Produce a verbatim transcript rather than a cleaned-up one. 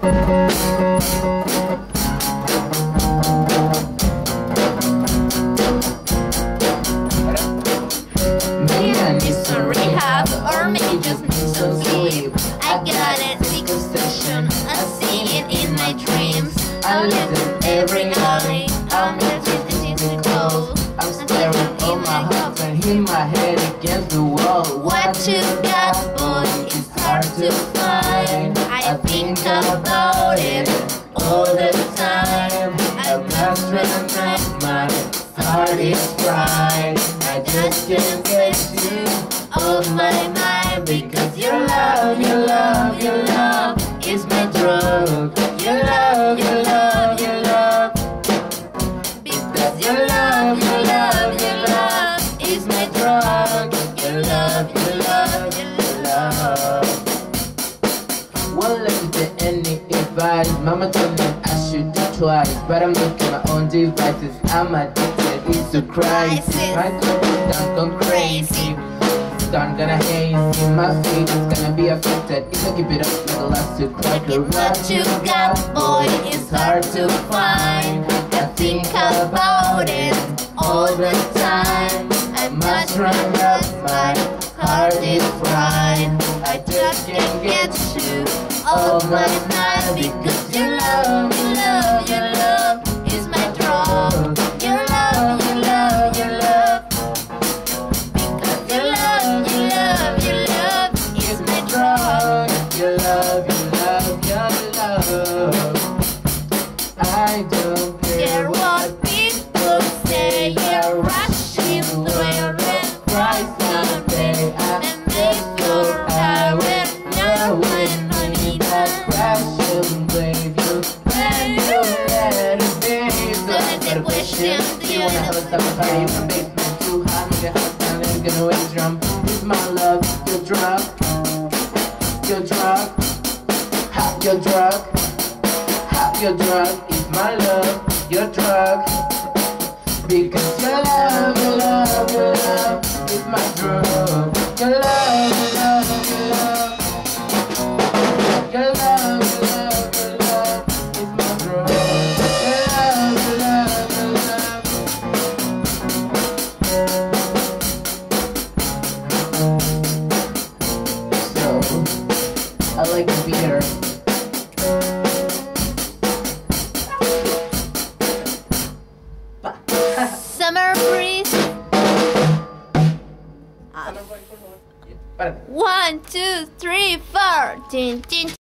Maybe I need some rehab, or maybe just need some sleep. I got an obsession, I see it in my dreams. I live in every alley, I'm hesitant to go. I'm staring in my heart and hit my head against the wall. What you got, boy, it's hard to find. I think about it all the time. I'm not trying to wrap my heart is fried. I just can't get you off my mind, because your love, your love, your love is my drug. Your love, your love, your love, because your love, your love, your love is my drug. Your love, your love, your love. Won't let me get any advice. Mama told me I should do twice, but I'm looking at my own devices. I'm addicted, it's a crisis. My throat is done gone crazy. Done gonna haze in my feet, it's gonna be affected if I keep it up with the last two cracker. What you got, boy, is hard to find. I think about it all the time. I must run up, my heart is fried. I just can't get you off my mind, because your love, your love, your love is my drug. Your love, your love, your love, because your love, your love, your love is my drug. Your love, your love, your love. I don't care what people say. You're rushing through and cry someday. I make sure I will know when I need a crash and blame you when you let it be. So the question, do you wanna have a summer party from basement to high? Make it hot down and gonna always drum. It's my love, your drug, your drug, hot your drug, hot your drug. It's my love, your drug, because your love, your love, your love is my drug. Your love, your love, your love, your love, your love, your love is my drug. Your love, your love, your love. So I like the beer. Summer breeze. One, two, three, four. Ding, ding.